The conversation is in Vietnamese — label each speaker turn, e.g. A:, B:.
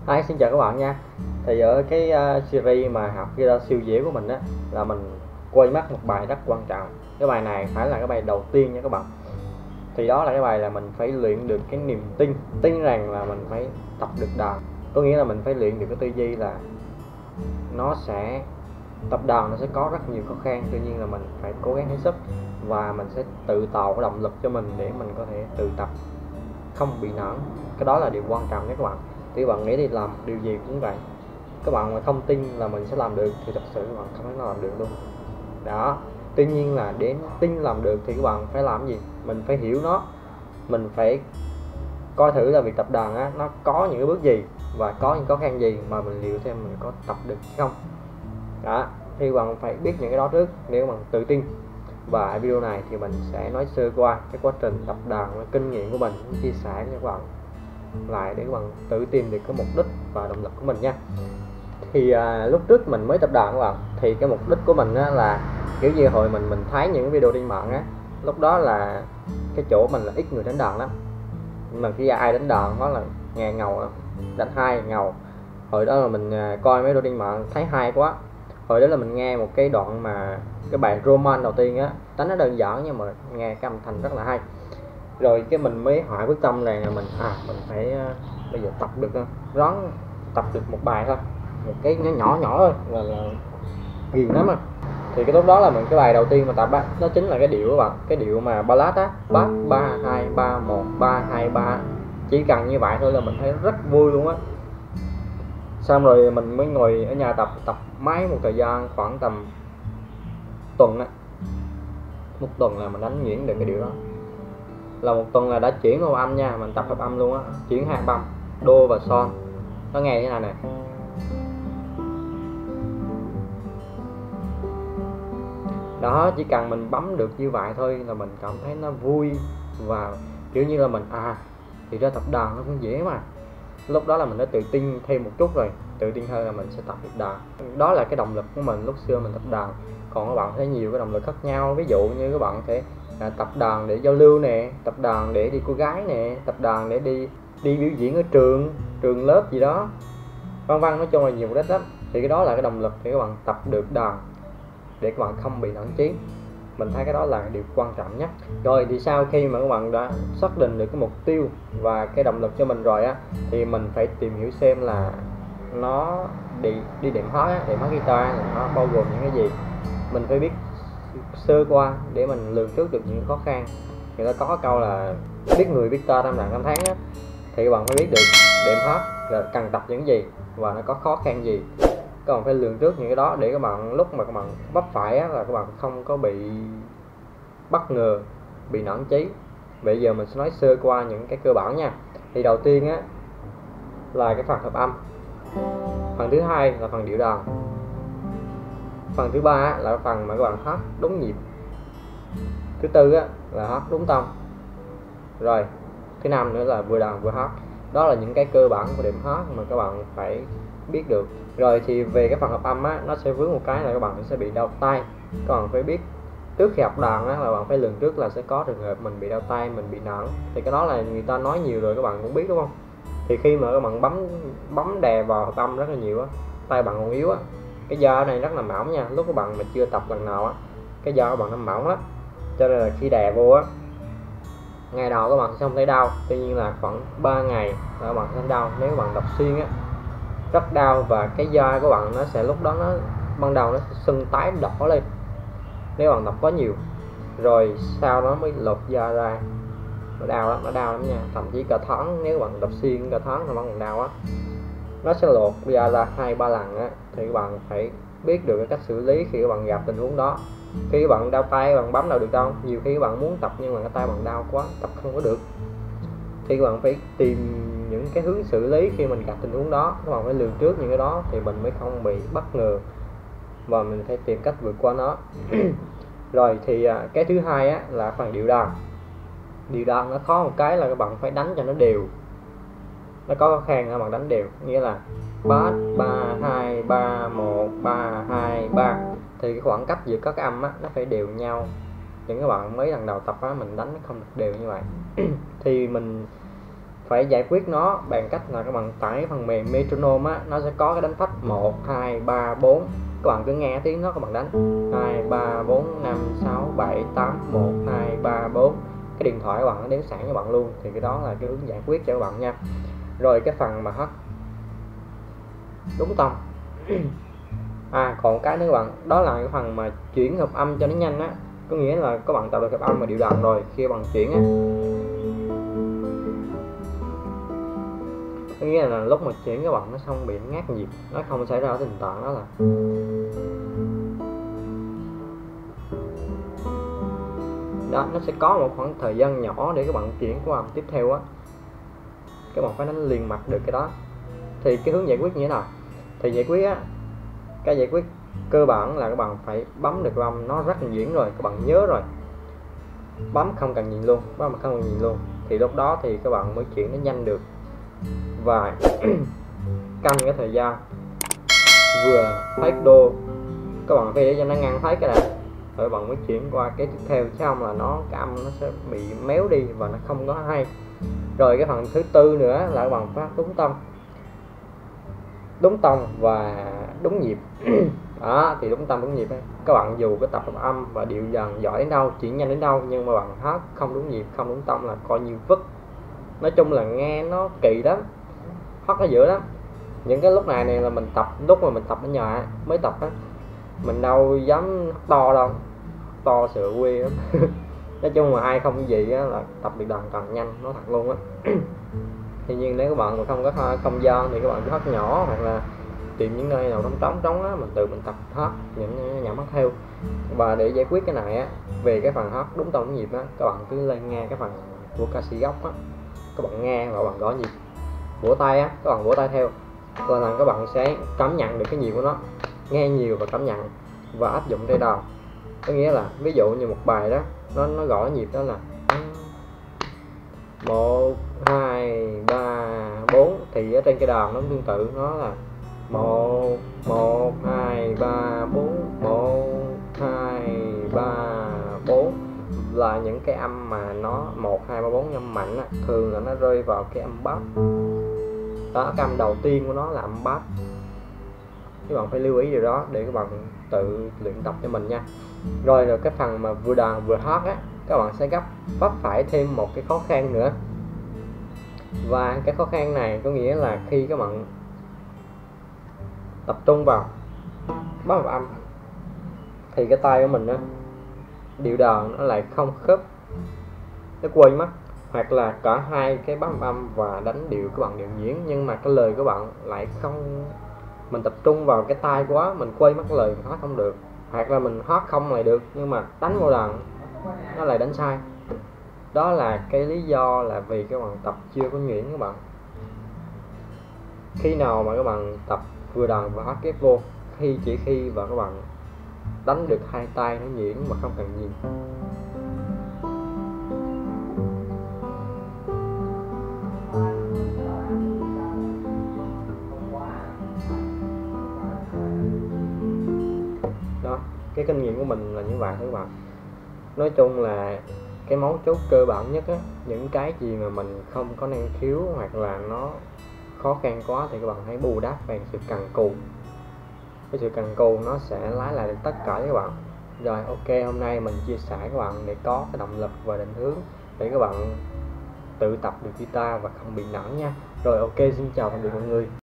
A: Hi, xin chào các bạn nha. Thì ở cái series mà học guitar siêu dễ của mình á, là mình quay mất một bài rất quan trọng. Cái bài này phải là cái bài đầu tiên nha các bạn. Thì đó là cái bài là mình phải luyện được cái niềm tin rằng là mình phải tập được đàn. Có nghĩa là mình phải luyện được cái tư duy là nó sẽ tập đàn nó sẽ có rất nhiều khó khăn, tuy nhiên là mình phải cố gắng hết sức và mình sẽ tự tạo cái động lực cho mình để mình có thể tự tập không bị nản. Cái đó là điều quan trọng đấy các bạn. Thì các bạn nghĩ đi, làm điều gì cũng vậy, các bạn mà không tin là mình sẽ làm được thì thật sự các bạn không thể nào làm được luôn đó. Tuy nhiên là để tin làm được thì các bạn phải làm gì? Mình phải hiểu nó, mình phải coi thử là việc tập đàn á, nó có những cái bước gì và có những khó khăn gì mà mình liệu xem mình có tập được hay không đó. Thì bạn phải biết những cái đó trước nếu mà tự tin. Và ở video này thì mình sẽ nói sơ qua cái quá trình tập đàn và kinh nghiệm của mình, chia sẻ với các bạn lại để các bạn tự tìm được cái mục đích và động lực của mình nha. Thì lúc trước mình mới tập đàn các bạn, thì cái mục đích của mình á, là kiểu như hồi mình thấy những video trên mạng á, lúc đó là cái chỗ mình là ít người đánh đàn lắm, mà khi ai đánh đàn đó là nghe ngầu, đánh hai ngầu. Hồi đó là mình coi mấy video trên mạng thấy hay quá, hồi đó là mình nghe một cái đoạn mà cái bài Roman đầu tiên á, đánh nó đơn giản nhưng mà nghe cái âm thanh rất là hay. Rồi cái mình mới hỏi quyết tâm là mình phải bây giờ tập được, ráng tập được một bài thôi, một cái nhỏ nhỏ thôi là ghiền lắm à. Thì cái lúc đó là mình cái bài đầu tiên mà tập á, nó chính là cái điệu các bạn, cái điệu mà ballad á, bát 3 2 3 1 3 2 3, chỉ cần như vậy thôi là mình thấy rất vui luôn á. Xong rồi mình mới ngồi ở nhà tập máy một thời gian khoảng tầm tuần á, một tuần là mình đánh nhuyễn được cái điệu đó, là một tuần là đã chuyển vào âm nha, mình tập hợp âm luôn á, chuyển hai âm đô và son. Nó nghe thế này nè, đó, chỉ cần mình bấm được như vậy thôi là mình cảm thấy nó vui và kiểu như là mình thì ra tập đàn nó cũng dễ mà. Lúc đó là mình đã tự tin thêm một chút rồi, tự tin hơn là mình sẽ tập được đàn. Đó là cái động lực của mình lúc xưa mình tập đàn. Còn các bạn thấy nhiều cái động lực khác nhau, ví dụ như các bạn thể tập đàn để giao lưu nè, tập đàn để đi cô gái nè, tập đàn để đi biểu diễn ở trường lớp gì đó, vân vân, nói chung là nhiều cách lắm. Thì cái đó là cái động lực để các bạn tập được đàn, để các bạn không bị nản chí. Mình thấy cái đó là điều quan trọng nhất. Rồi thì sau khi mà các bạn đã xác định được cái mục tiêu và cái động lực cho mình rồi á, thì mình phải tìm hiểu xem là nó đi đệm hát á, đệm hát guitar nó bao gồm những cái gì. Mình phải biết sơ qua để mình lường trước được những khó khăn. Người ta có câu là biết người biết ta năm năm tháng á, thì các bạn phải biết được đệm hát là cần tập những gì và nó có khó khăn gì. Các bạn phải lường trước những cái đó để các bạn lúc mà các bạn vấp phải á, là các bạn không có bị bất ngờ, bị nản chí. Bây giờ mình sẽ nói sơ qua những cái cơ bản nha. Thì đầu tiên á là cái phần hợp âm, phần thứ hai là phần điệu đàn, phần thứ ba là phần mà các bạn hát đúng nhịp, thứ tư á là hát đúng tông, rồi thứ năm nữa là vừa đàn vừa hát. Đó là những cái cơ bản của đệm hát mà các bạn phải biết được. Rồi thì về cái phần hợp âm á, nó sẽ vướng một cái là các bạn sẽ bị đau tay. Các bạn phải biết trước khi học đàn á, là bạn phải lường trước là sẽ có trường hợp mình bị đau tay, mình bị nản. Thì cái đó là người ta nói nhiều rồi, các bạn cũng biết đúng không? Thì khi mà các bạn bấm đè vào hợp âm rất là nhiều á, tay bạn còn yếu á, cái da này rất là mỏng nha. Lúc các bạn mà chưa tập lần nào á, cái da các bạn nó mỏng á, cho nên là khi đè vô á, ngày đầu các bạn sẽ không thấy đau, tuy nhiên là khoảng 3 ngày là các bạn sẽ thấy đau. Nếu các bạn tập xuyên á, rất đau, và cái da của bạn nó sẽ lúc đó nó ban đầu nó sẽ sưng tái đỏ lên nếu bạn tập quá nhiều, rồi sau đó mới lột da ra. Nó đau lắm, nó đau lắm nha, thậm chí cả tháng, nếu bạn tập xuyên cả tháng thì vẫn còn đau á. Nó sẽ lột da ra 2-3 lần á, thì các bạn phải biết được cái cách xử lý khi các bạn gặp tình huống đó. Khi các bạn đau tay, bạn bấm đâu được đâu, nhiều khi các bạn muốn tập nhưng mà cái tay bạn đau quá, tập không có được. Thì các bạn phải tìm những cái hướng xử lý khi mình gặp tình huống đó. Các bạn phải lường trước những cái đó thì mình mới không bị bất ngờ và mình phải tìm cách vượt qua nó. Rồi thì cái thứ hai á là phần điệu đàn. Điệu đàn nó khó một cái là các bạn phải đánh cho nó đều, nó có khó khăn các bạn đánh đều, nghĩa là bát 3 2 3 1 3 2 3, thì cái khoảng cách giữa các âm á nó phải đều nhau. Những các bạn mới lần đầu tập á, mình đánh không được đều như vậy. Thì mình phải giải quyết nó bằng cách là các bạn tải cái phần mềm metronome á, nó sẽ có cái đánh phách 1 2 3 4, các bạn cứ nghe tiếng nó các bạn đánh 2 3 4 5 6 7 8 1 2 3 4, cái điện thoại các bạn nó đếm sẵn cho bạn luôn. Thì cái đó là cái hướng giải quyết cho các bạn nha. Rồi cái phần mà hát đúng tông còn cái nữa các bạn, đó là cái phần mà chuyển hợp âm cho nó nhanh á, có nghĩa là các bạn tạo được hợp âm và điệu đàn rồi, khi bạn chuyển á, có nghĩa là lúc mà chuyển các bạn nó không bị ngắt nhịp, nó không xảy ra tình trạng đó là đó, nó sẽ có một khoảng thời gian nhỏ để các bạn chuyển qua âm tiếp theo á, các bạn phải đánh liền mạch được cái đó. Thì cái hướng giải quyết như thế nào? Thì giải quyết á, cái giải quyết cơ bản là các bạn phải bấm được âm, nó rất là nhuyễn rồi, các bạn nhớ rồi, bấm không cần nhìn luôn, bấm mà không cần nhìn luôn, thì lúc đó thì các bạn mới chuyển nó nhanh được. Và canh cái thời gian vừa thấy đô, các bạn phải để cho nó ngăn thấy cái này rồi bạn mới chuyển qua cái tiếp theo, chứ không là cái âm nó sẽ bị méo đi và nó không có hay. Rồi cái phần thứ tư nữa là các bạn phát đúng tông và đúng nhịp đó, thì đúng tông đúng nhịp ấy. Các bạn dù cái tập âm và điệu dần giỏi đến đâu, chuyển nhanh đến đâu, nhưng mà bạn hát không đúng nhịp, không đúng tông là coi như vứt. Nói chung là nghe nó kỳ lắm, hát nó dữ lắm. Những cái lúc này là mình tập, lúc mà mình tập ở nhà mới tập á, mình đâu dám to đâu, to sợ quê lắm nói chung mà ai không gì á, là tập được đàn càng nhanh, nó thật luôn á tuy nhiên nếu các bạn mà không có không gian thì các bạn cứ hát nhỏ, hoặc là tìm những nơi nào trống á, mình tự mình tập hát những nhạc hát theo. Và để giải quyết cái này á, về cái phần hát đúng tông đúng nhịp á, các bạn cứ lên nghe cái phần của ca sĩ gốc á, các bạn nghe và bạn gõ nhịp, vỗ tay á, các bạn vỗ tay theo, là các bạn sẽ cảm nhận được cái nhịp của nó, nghe nhiều và cảm nhận và áp dụng trên đàn. Có nghĩa là ví dụ như một bài đó nó gõ nhịp đó là 1 2 3 4, thì ở trên cái đàn nó tương tự, nó là 1 1 2 3 4 1 2 3 4, là những cái âm mà nó 1 2 3 4 âm mạnh á, thường là nó rơi vào cái âm bass đó, cái âm đầu tiên của nó là âm bass. Các bạn phải lưu ý điều đó để các bạn tự luyện tập cho mình nha. Rồi cái phần mà vừa đàn vừa hát á, các bạn sẽ vấp phải thêm một cái khó khăn nữa. Và cái khó khăn này có nghĩa là khi các bạn tập trung vào bấm hợp âm thì cái tay của mình á, điệu đàn nó lại không khớp, nó quay mất, hoặc là cả hai cái bấm âm và đánh điệu các bạn đều nhuyễn, nhưng mà cái lời của bạn lại không, mình tập trung vào cái tay quá, mình quay mất lời, mình hát không được, hoặc là mình hát không lại được nhưng mà đánh vào đàn nó lại đánh sai. Đó là cái lý do là vì các bạn tập chưa có nhuyễn các bạn. Khi nào mà các bạn tập vừa đàn và hát ghép vô, chỉ khi và các bạn đánh được hai tay nó nhuyễn mà không cần nhìn. Đó, cái kinh nghiệm của mình là như vậy các bạn. Nói chung là cái mấu chốt cơ bản nhất á, những cái gì mà mình không có năng khiếu hoặc là nó khó khăn quá thì các bạn hãy bù đắp bằng sự cần cù. Cái sự cần cù nó sẽ lái lại được tất cả các bạn. Rồi ok, hôm nay mình chia sẻ các bạn để có cái động lực và định hướng để các bạn tự tập được guitar và không bị nản nha. Rồi ok, xin chào tạm biệt mọi người.